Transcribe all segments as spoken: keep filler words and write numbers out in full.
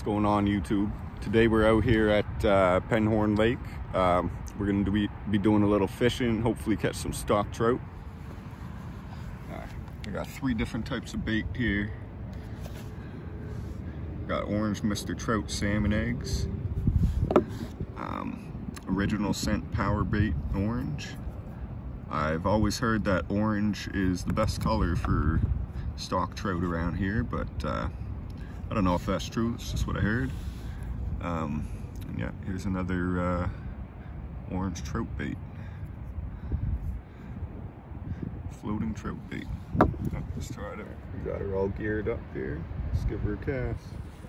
What's going on, YouTube? Today we're out here at uh, Penhorn Lake. Um, we're going to be, be doing a little fishing, hopefully catch some stock trout. Uh, I got three different types of bait here. Got orange Mister Trout salmon eggs, um, original scent power bait orange. I've always heard that orange is the best color for stock trout around here, but uh, I don't know if that's true. It's just what I heard. Um, and yeah, here's another uh, orange trout bait. Floating trout bait. Let's try it out. We got her all geared up here. Let's give her a cast.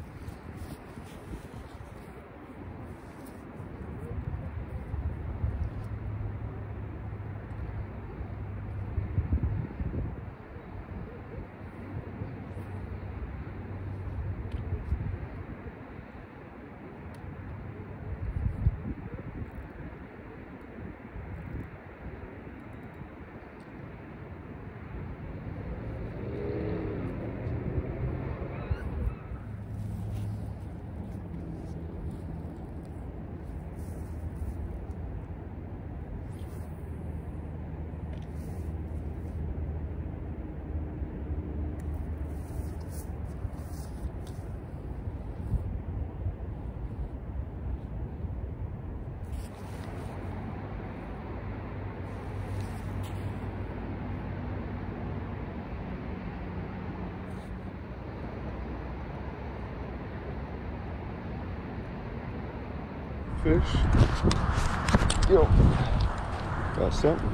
Fish. Yo, got something.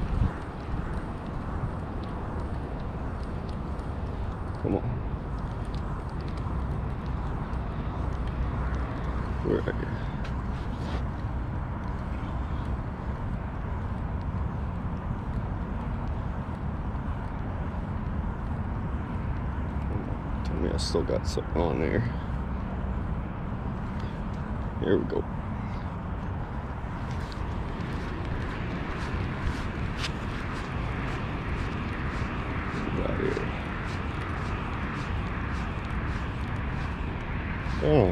Come on. Where are you? Tell me I still got something on there. Here we go. Oh,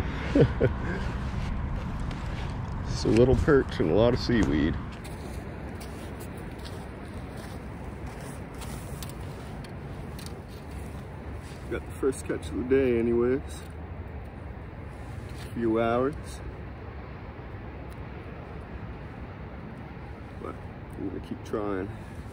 it's a little perch and a lot of seaweed. Got the first catch of the day anyways. A few hours. But I'm gonna keep trying.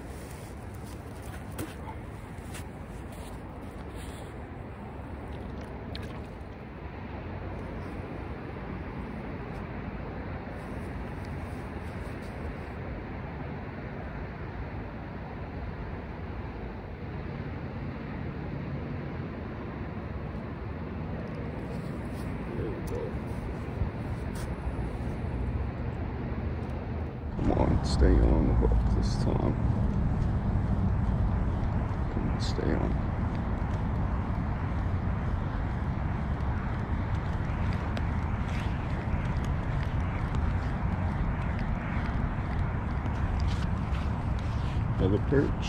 Come on, stay on the hook this time. Come on, stay on. Another perch.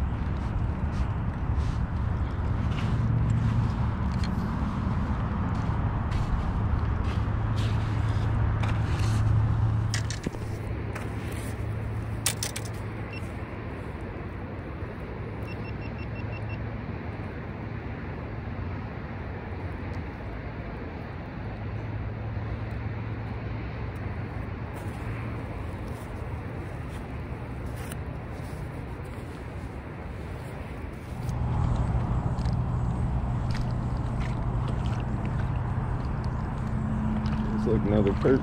Like another perch.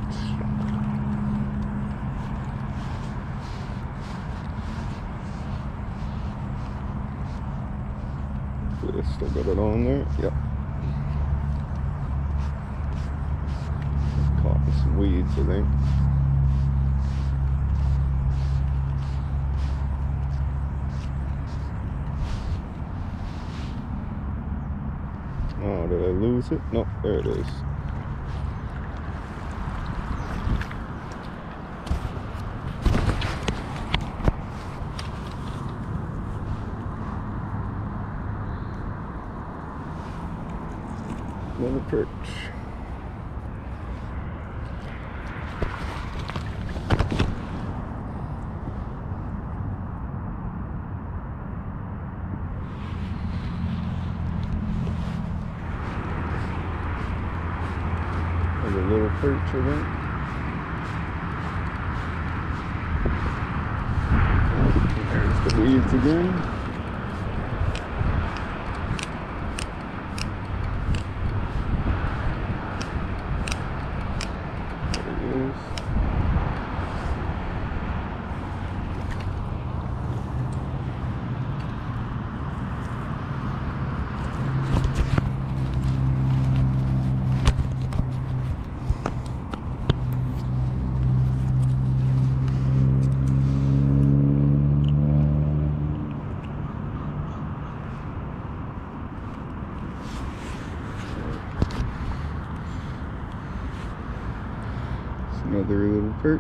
Yeah, still got it on there. Yep. Caught in some weeds, I think. Oh, did I lose it? No, there it is. Another perch. for that. There's the weeds again. Another little perch.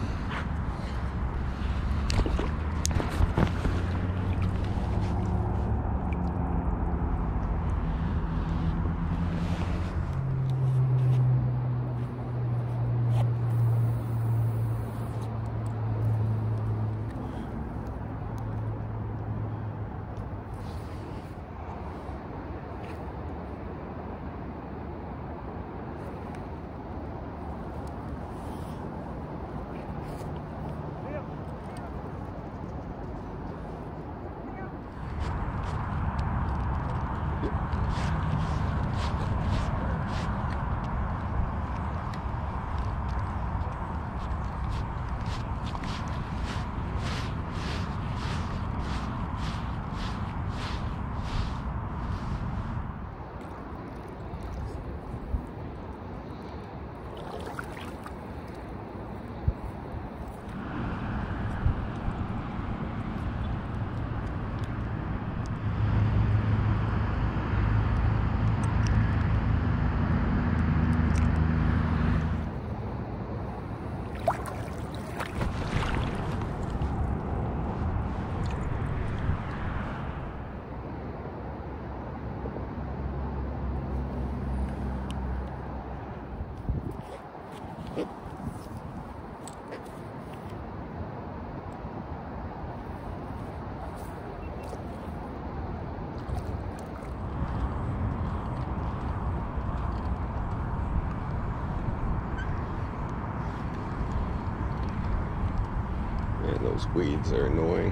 Man, those weeds are annoying.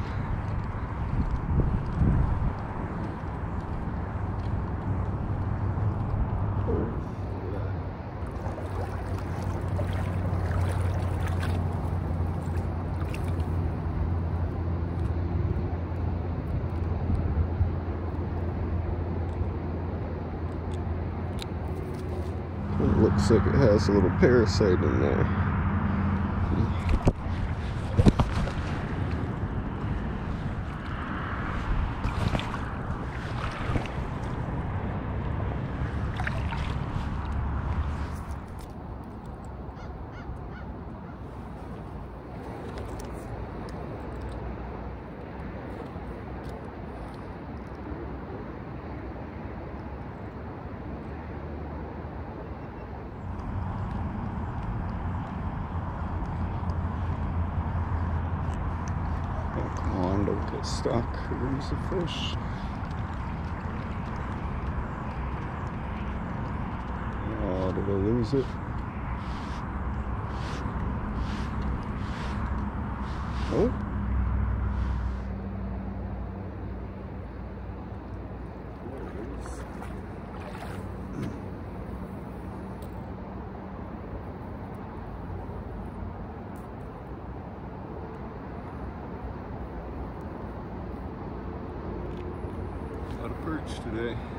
It looks like it has a little parasite in there. Come on, don't get stuck. Here's the fish. Oh, did I lose it? Oh. A lot of perch today.